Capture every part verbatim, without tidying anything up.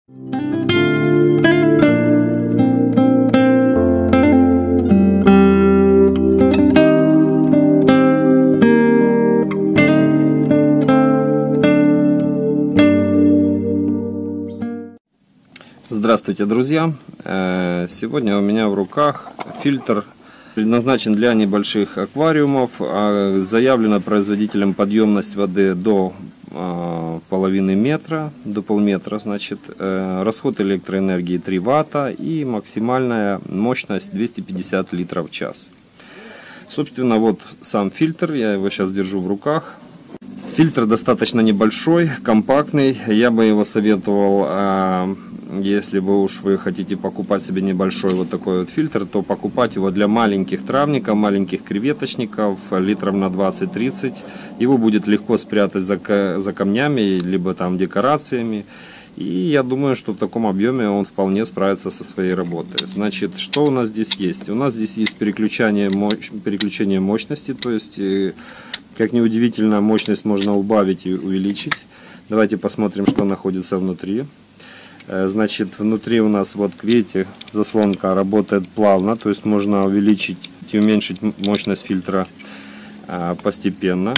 Здравствуйте, друзья! Сегодня у меня в руках фильтр, предназначен для небольших аквариумов. Заявлена производителем подъемность воды до половины метра, до полметра, значит, расход электроэнергии три ватта и максимальная мощность двести пятьдесят литров в час. Собственно, вот сам фильтр, я его сейчас держу в руках. Фильтр достаточно небольшой, компактный. Я бы его советовал, если вы уж вы хотите покупать себе небольшой вот такой вот фильтр, то покупать его для маленьких травников, маленьких креветочников, литров на двадцать-тридцать. Его будет легко спрятать за, за камнями, либо там декорациями. И я думаю, что в таком объеме он вполне справится со своей работой. Значит, что у нас здесь есть? У нас здесь есть переключение, мощ... переключение мощности, то есть, как ни удивительно, мощность можно убавить и увеличить. Давайте посмотрим, что находится внутри. Значит, внутри у нас, вот видите, заслонка работает плавно, то есть можно увеличить и уменьшить мощность фильтра постепенно.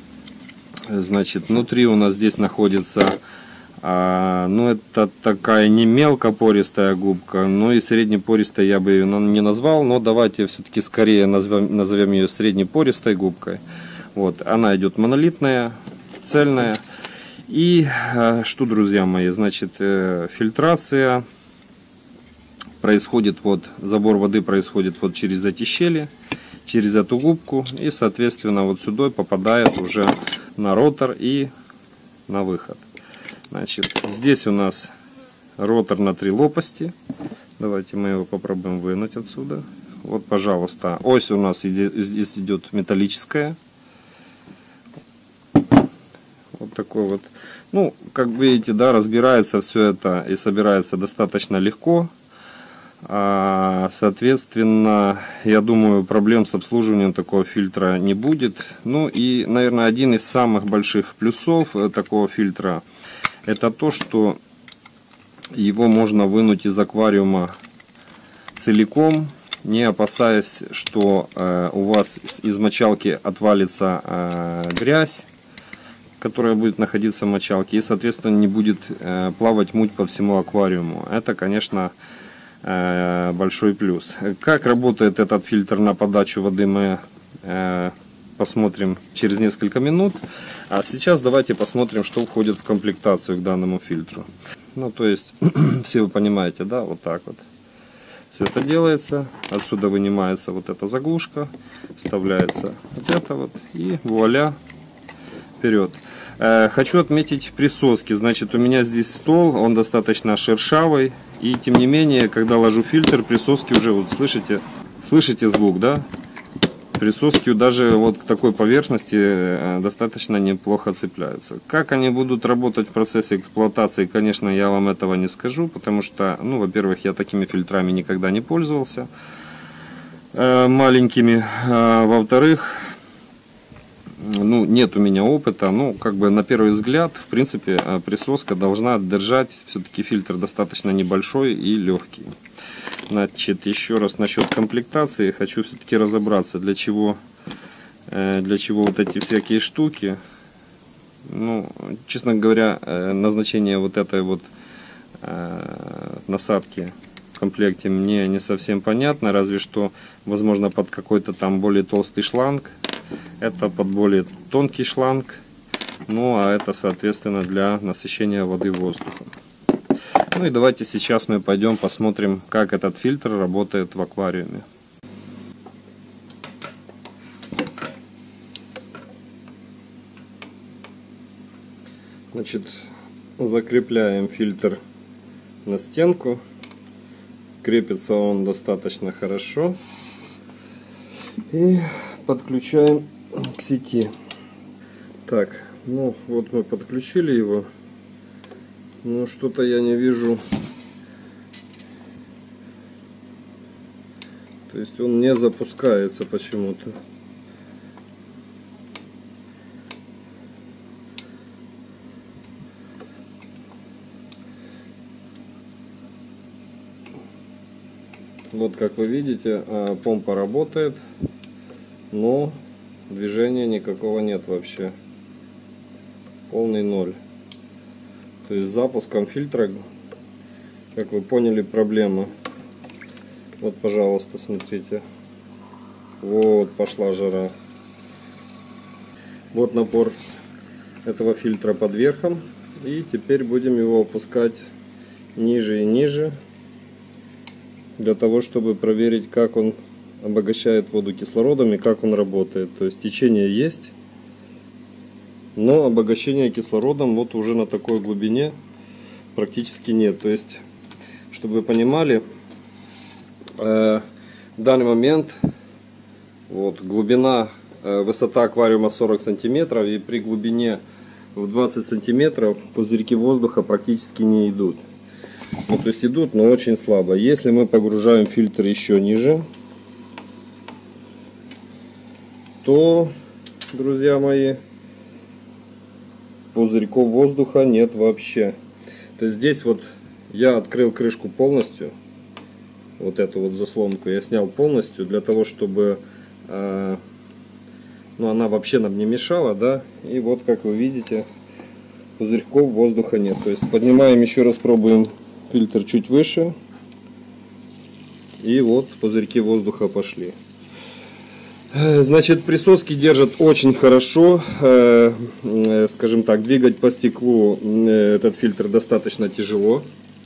Значит, внутри у нас здесь находится, ну, это такая не мелкопористая губка, но и среднепористая я бы ее не назвал, но давайте все-таки скорее назовем, назовем ее среднепористой губкой. Вот, она идет монолитная, цельная. И что, друзья мои, значит, фильтрация происходит, вот, забор воды происходит вот через эти щели, через эту губку, и, соответственно, вот сюда попадает уже на ротор и на выход. Значит, здесь у нас ротор на три лопасти. Давайте мы его попробуем вынуть отсюда. Вот, пожалуйста, ось у нас идет, здесь идет металлическая. Вот такой вот. Ну, как видите, да, разбирается все это и собирается достаточно легко. А, соответственно, я думаю, проблем с обслуживанием такого фильтра не будет. Ну и, наверное, один из самых больших плюсов такого фильтра — это то, что его можно вынуть из аквариума целиком, не опасаясь, что э, у вас из мочалки отвалится э, грязь, которая будет находиться в мочалке, и, соответственно, не будет э, плавать муть по всему аквариуму. Это, конечно, э, большой плюс. Как работает этот фильтр на подачу воды, мы э, посмотрим через несколько минут. А сейчас давайте посмотрим, что входит в комплектацию к данному фильтру. Ну, то есть, все вы понимаете, да, вот так вот. Все это делается, отсюда вынимается вот эта заглушка, вставляется вот это вот, и вуаля, вперед. Хочу отметить присоски. Значит, у меня здесь стол, он достаточно шершавый, и тем не менее, когда ложу фильтр, присоски уже, вот слышите, слышите звук, да? Присоски даже вот к такой поверхности достаточно неплохо цепляются. Как они будут работать в процессе эксплуатации, конечно, я вам этого не скажу, потому что, ну, во-первых, я такими фильтрами никогда не пользовался, маленькими, во-вторых, ну, нет у меня опыта. Ну, как бы на первый взгляд, в принципе, присоска должна держать. Все-таки фильтр достаточно небольшой и легкий. Значит, еще раз насчет комплектации. Хочу все-таки разобраться, для чего, для чего вот эти всякие штуки. Ну, честно говоря, назначение вот этой вот насадки в комплекте мне не совсем понятно. Разве что, возможно, под какой-то там более толстый шланг. Это под более тонкий шланг, ну а это, соответственно, для насыщения воды воздухом. Ну и давайте сейчас мы пойдем посмотрим, как этот фильтр работает в аквариуме. Значит, закрепляем фильтр на стенку. Крепится он достаточно хорошо. И подключаем к сети. Так, ну вот мы подключили его. Ну что-то я не вижу. То есть он не запускается почему-то. Вот как вы видите, помпа работает, но движения никакого нет вообще. Полный ноль. То есть с запуском фильтра, как вы поняли, проблема. Вот, пожалуйста, смотрите. Вот пошла жара. Вот напор этого фильтра под верхом. И теперь будем его опускать ниже и ниже, для того, чтобы проверить, как он обогащает воду кислородом и как он работает. То есть течение есть, но обогащение кислородом вот уже на такой глубине практически нет. То есть, чтобы вы понимали, э, в данный момент вот глубина, э, высота аквариума сорок сантиметров, и при глубине в двадцать сантиметров пузырьки воздуха практически не идут. Ну, то есть идут, но очень слабо. Если мы погружаем фильтр еще ниже, то, друзья мои, пузырьков воздуха нет вообще. То есть здесь вот я открыл крышку полностью, вот эту вот заслонку я снял полностью, для того, чтобы э, ну, она вообще нам не мешала, да. И вот, как вы видите, пузырьков воздуха нет. То есть поднимаем, еще раз пробуем фильтр чуть выше, и вот пузырьки воздуха пошли. Значит, присоски держат очень хорошо, скажем так, двигать по стеклу этот фильтр достаточно тяжело.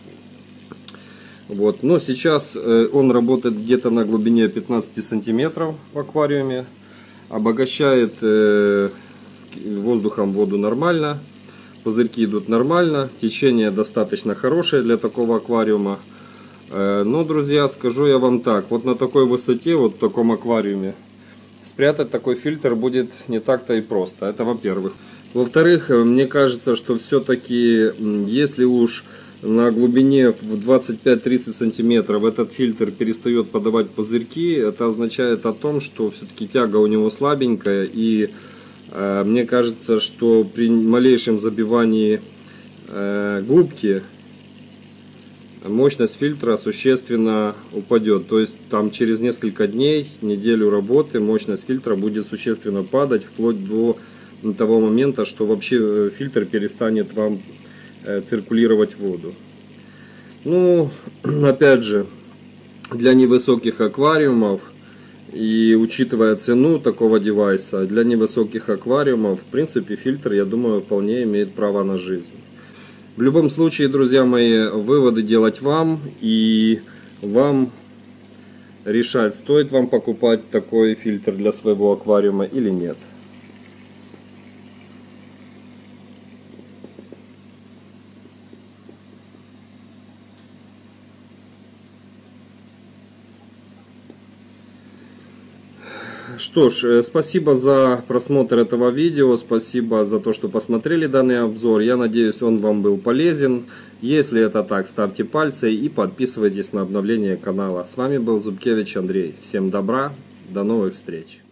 Вот. Но сейчас он работает где-то на глубине пятнадцати сантиметров в аквариуме, обогащает воздухом воду нормально. Пузырьки идут нормально, течение достаточно хорошее для такого аквариума. Но, друзья, скажу я вам так, вот на такой высоте, вот в таком аквариуме, спрятать такой фильтр будет не так-то и просто. Это во-первых. Во-вторых, мне кажется, что все-таки, если уж на глубине в двадцать пять-тридцать сантиметров этот фильтр перестает подавать пузырьки, это означает о том, что все-таки тяга у него слабенькая, и мне кажется, что при малейшем забивании губки мощность фильтра существенно упадет. То есть там через несколько дней, неделю работы, мощность фильтра будет существенно падать, вплоть до того момента, что вообще фильтр перестанет вам циркулировать воду. Ну, опять же, для невысоких аквариумов, и учитывая цену такого девайса, для невысоких аквариумов, в принципе, фильтр, я думаю, вполне имеет право на жизнь. В любом случае, друзья мои, выводы делать вам, и вам решать, стоит вам покупать такой фильтр для своего аквариума или нет. Что ж, спасибо за просмотр этого видео, спасибо за то, что посмотрели данный обзор. Я надеюсь, он вам был полезен. Если это так, ставьте пальцы и подписывайтесь на обновление канала. С вами был Зубкевич Андрей. Всем добра, до новых встреч.